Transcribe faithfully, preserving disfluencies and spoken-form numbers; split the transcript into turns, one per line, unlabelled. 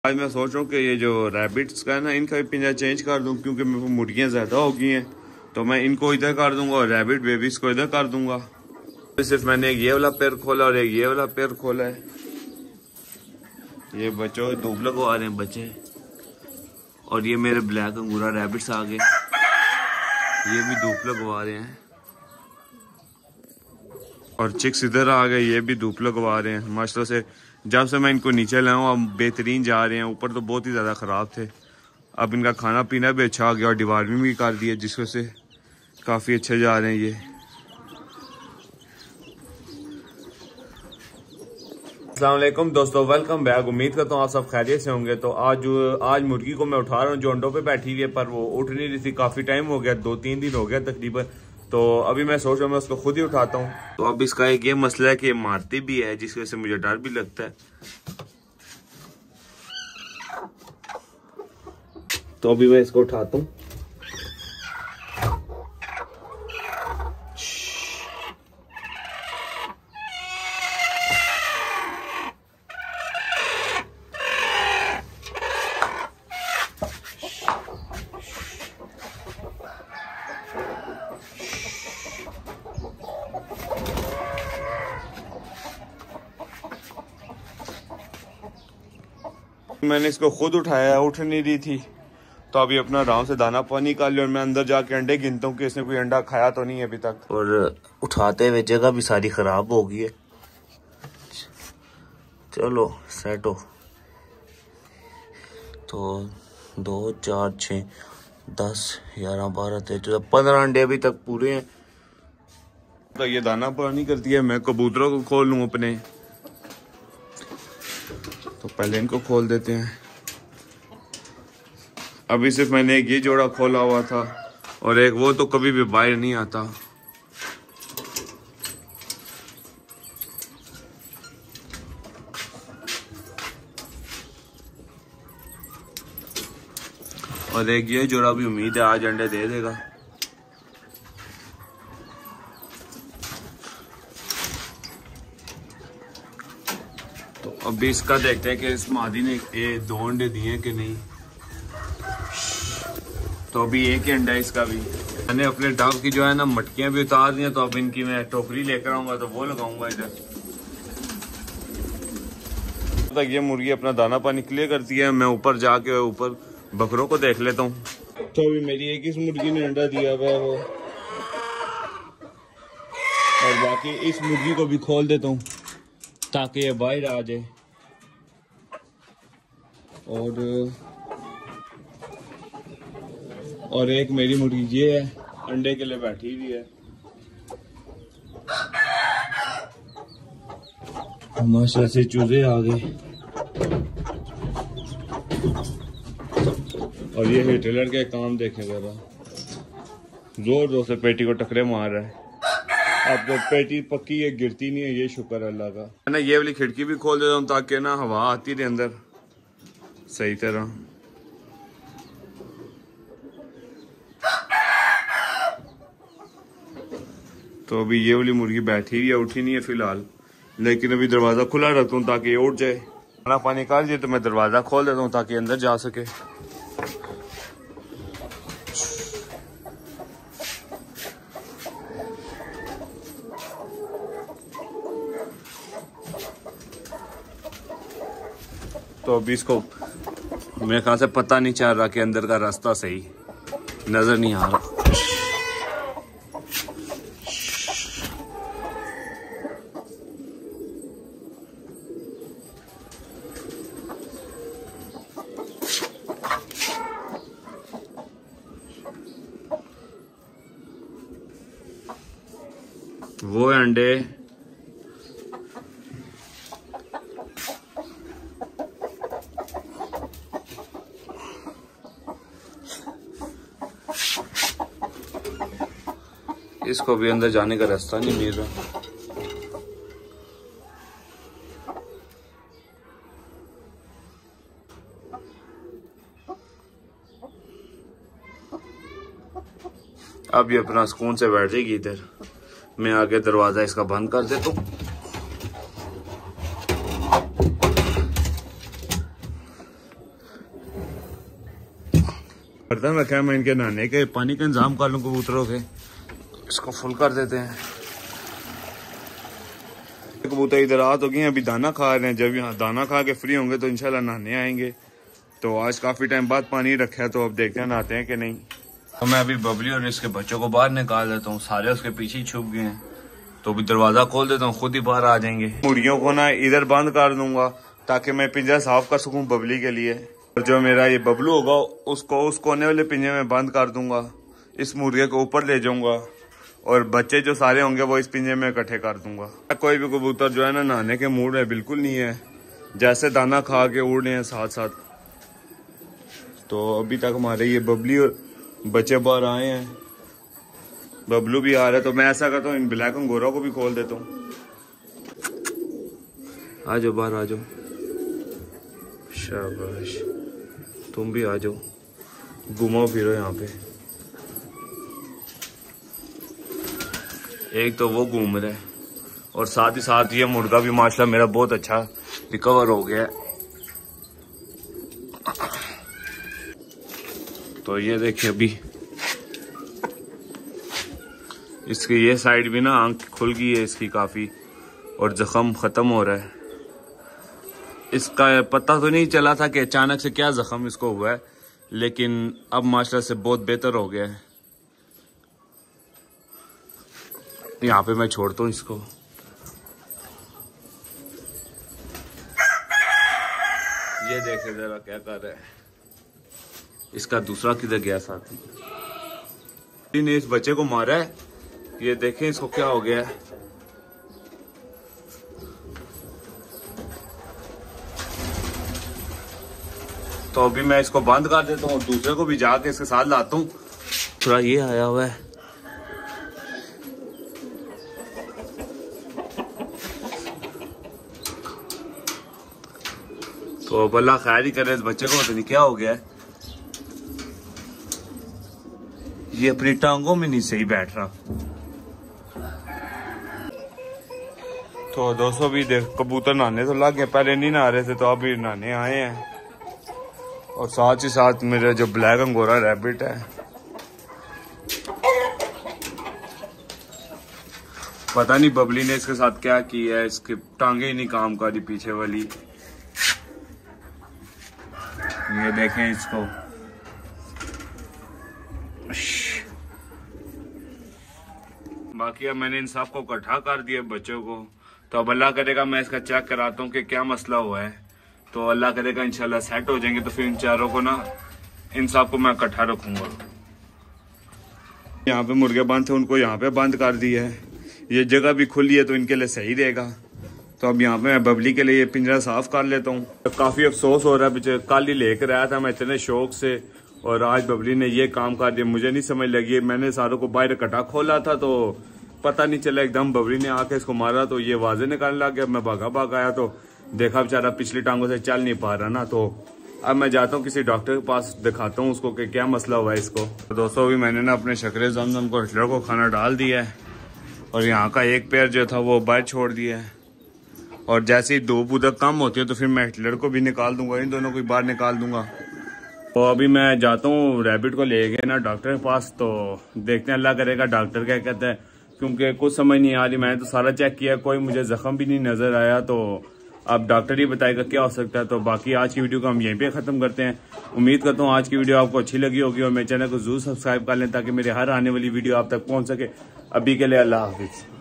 आज मैं सोच रहा हूँ कि ये जो रैबिट्स का है ना, इनका भी पिंजरा चेंज कर दूँ क्योंकि मेरे को मुर्गियाँ ज़्यादा हो गई हैं, तो मैं इनको इधर कर दूंगा और रैबिट बेबीज को इधर कर दूंगा। तो सिर्फ मैंने एक ये वाला पैर खोला और एक ये वाला पैर खोला है। ये बच्चों धूप लगवा रहे हैं बच्चे, और ये मेरे ब्लैक अंगूरा रैबिट्स आ गए, ये भी धूप लगवा रहे हैं। और चिक्स इधर आ गए, ये भी धूप लगवा रहे हैं माशाल्लाह से। जब से मैं इनको नीचे लाया हूँ अब बेहतरीन जा रहे हैं। ऊपर तो बहुत ही ज़्यादा ख़राब थे, अब इनका खाना पीना भी अच्छा आ गया और डिवार्मिंग भी कर दिया, जिस वजह से काफ़ी अच्छे जा रहे हैं ये। अस्सलाम वालेकुम दोस्तों, वेलकम बैक। उम्मीद करता हूँ आप सब खैरियत से होंगे। तो आज आज मुर्गी को मैं उठा रहा हूँ जो अंडों पे बैठी हुई है, पर वो उठ नहीं रही थी। काफ़ी टाइम हो गया, दो तीन दिन हो गया तकरीबन। तो अभी मैं सोच रहा हूँ मैं उसको खुद ही उठाता हूँ। तो अब इसका एक ये मसला है कि ये मारती भी है, जिस वजह से मुझे डर भी लगता है। तो अभी मैं इसको उठाता हूँ। मैंने इसको खुद उठाया, उठ नहीं रही थी, तो अभी अपना आराम से दाना पानी कर लिया और मैं अंदर जाके अंडे गिनता हूँ कि इसने कोई अंडा खाया तो नहीं है अभी तक। और उठाते हुए जगह भी सारी खराब हो गई है। चलो सेट हो। तो दो चार छः दस ग्यारह बारह तेरह चौदह पंद्रह अंडे अभी तक पूरे हैं। तो ये दाना पानी करती है, मैं कबूतरों को खोल लूँ अपने। तो पहले इनको खोल देते हैं। अभी सिर्फ मैंने एक ये जोड़ा खोला हुआ था और एक वो तो कभी भी बाहर नहीं आता। और एक ये जोड़ा भी उम्मीद है आज अंडे दे देगा। तो अभी इसका देखते हैं कि इस मादी ने ये दो अंडे दिए कि नहीं। तो अभी एक ही अंडा है इसका भी। मैंने अपने डब की जो है ना मटकियां भी उतार दी हैं, तो अब इनकी मैं टोकरी लेकर आऊंगा तो वो लगाऊंगा इधर। तक ये मुर्गी अपना दाना पानी क्लियर करती है, मैं ऊपर जाके ऊपर बकरों को देख लेता हूँ। तो अभी मेरी एक इस मुर्गी ने अंडा दिया हुआ है वो, और बाकी इस मुर्गी को भी खोल देता हूँ ताकि ये बाहर आ जाए। और और एक मेरी मुर्गी ये है, अंडे के लिए बैठी हुई है। माशाल्लाह से चूजे आ गए। और ये हिटलर के काम देखें जरा, जोर जोर से पेटी को टकरे मार रहा है। अब तो पेटी पक्की है, गिरती नहीं है, ये शुक्र अल्लाह का। मैं ये वाली खिड़की भी खोल देता हूँ ताकि ना हवा आती रहे अंदर सही तरह। तो अभी ये वाली मुर्गी बैठी हुई है, उठी नहीं है फिलहाल, लेकिन अभी दरवाजा खुला रखता हूँ ताकि ये उठ जाए। खाना पानी खा लीजिए तो मैं दरवाजा खोल देता हूँ ताकि अंदर जा सके। तो अभी इसको मेरे ख्याल से पता नहीं चल रहा कि अंदर का रास्ता सही नजर नहीं आ रहा। वो अंडे इसको भी अंदर जाने का रास्ता नहीं मिल रहा। अब ये अपना सुकून से बैठ जाएगी इधर। मैं आगे दरवाजा इसका बंद कर देता हूँ। बर्तन रखा है, मैं इनके नहाने के पानी का इंतजाम कर लूँ कबूतरों के। इसको फुल कर देते हैं। कबूतर इधर आ तो गए हैं, अभी दाना खा रहे हैं। जब यहाँ दाना खा के फ्री होंगे तो इंशाल्लाह नहाने आएंगे। तो आज काफी टाइम बाद पानी रखा है, तो अब देखते हैं नहाते हैं कि नहीं। तो मैं अभी बबली और इसके बच्चों को बाहर निकाल देता हूँ, सारे उसके पीछे ही छुप गए हैं। तो अभी दरवाजा खोल देता हूँ, खुद ही बाहर आ जाएंगे। मुर्गियों को ना इधर बंद कर दूंगा ताकि मैं पिंजरा साफ कर सकूं बबली के लिए। और जो मेरा ये बबलू होगा उसको उस कोने वाले पिंजरे में बंद कर दूंगा, इस मुर्गे को ऊपर ले जाऊंगा और बच्चे जो सारे होंगे वो इस पिंजरे में इकट्ठे कर दूंगा। कोई भी कबूतर जो है ना नहाने के मूड में बिल्कुल नहीं है, जैसे दाना खा के उड़ रहे हैं साथ साथ। तो अभी तक हमारे ये बबली और बच्चे बाहर आए हैं, बबलू भी आ रहा है। तो मैं ऐसा करता हूँ, इन ब्लैक अंगोरा को भी खोल देता हूँ। आ जाओ बाहर, आ जाओ, शाबाश, तुम भी आ जाओ, घूमो फिरो यहाँ पे। एक तो वो घूम रहा है और साथ ही साथ ये मुर्गा भी माशाल्लाह मेरा बहुत अच्छा रिकवर हो गया है। तो ये देखिए अभी इसकी ये साइड भी ना आंख खुल गई है इसकी काफी, और जख्म खत्म हो रहा है। इसका पता तो नहीं चला था कि अचानक से क्या जख्म इसको हुआ है, लेकिन अब माशाल्लाह से बहुत बेहतर हो गया है। यहाँ पे मैं छोड़ता हूँ इसको। ये देखे जरा क्या कर रहा है, इसका दूसरा किधर गया साथी ने इस बच्चे को मारा है। ये देखें इसको क्या हो गया है। तो अभी मैं इसको बंद कर देता हूँ और दूसरे को भी जाके इसके साथ लाता हूँ। थोड़ा ये आया हुआ है, तो अब अल्लाह खैर ही करे। इस बच्चे को पता नहीं क्या हो गया है, ये अपनी टांगों में नहीं सही बैठ रहा। तो दोस्तों भी देख कबूतर नहाने तो लग गए, पहले नहीं नहा रहे थे तो अभी नहाने आए हैं। और साथ ही साथ मेरा जो ब्लैक अंगोरा रैबिट है, पता नहीं बबली ने इसके साथ क्या किया है, इसके टांगे ही नहीं काम कर रही पीछे वाली। ये देखें इसको, बाकी अब मैंने इन सब को इकट्ठा कर दिया बच्चों को। तो अब अल्लाह करेगा मैं इसका चेक कराता हूँ कि क्या मसला हुआ है। तो अल्लाह करेगा इंशाल्लाह सेट हो जाएंगे। तो फिर इन चारों को ना, इन सब को मैं इकट्ठा रखूंगा। यहाँ पे मुर्गे बंद थे, उनको यहाँ पे बंद कर दिया है। ये जगह भी खुली है तो इनके लिए सही रहेगा। तो अब यहाँ पे मैं बबली के लिए ये पिंजरा साफ कर लेता हूँ। काफी अफसोस हो रहा है, पीछे कल ही लेकर आया था मैं इतने शौक से, और आज बबली ने ये काम कर दिया। मुझे नहीं समझ लगी, मैंने सारों को बाहर इकट्ठा खोला था तो पता नहीं चला, एकदम बबली ने आके इसको मारा तो ये वाजे निकालने लग गया। मैं भागा भाग आया तो देखा बेचारा पिछली टांगों से चल नहीं पा रहा ना। तो अब मैं जाता हूँ किसी डॉक्टर के पास, दिखाता हूँ उसको कि क्या मसला हुआ है इसको। तो दोस्तों भी मैंने ना अपने शकरे जमजम को हिटलर को खाना डाल दिया है, और यहाँ का एक पैर जो था वो बाहर छोड़ दिया है। और जैसे ही धूप उधर कम होती है तो फिर मैं हिटलर को भी निकाल दूंगा, इन दोनों को बाहर निकाल दूंगा। तो अभी मैं जाता हूँ रैबिट को ले गए ना डॉक्टर के पास, तो देखते हैं अल्लाह करेगा डॉक्टर क्या कहते हैं, क्योंकि कुछ समझ नहीं आ रही। मैंने तो सारा चेक किया, कोई मुझे जख्म भी नहीं नजर आया। तो अब डॉक्टर ही बताएगा क्या हो सकता है। तो बाकी आज की वीडियो को हम यहीं पे खत्म करते हैं। उम्मीद करता हूँ आज की वीडियो आपको अच्छी लगी होगी, और मेरे चैनल को जरूर सब्सक्राइब कर लें ताकि मेरे हर आने वाली वीडियो आप तक पहुंच सके। अभी के लिए अल्लाह हाफिज।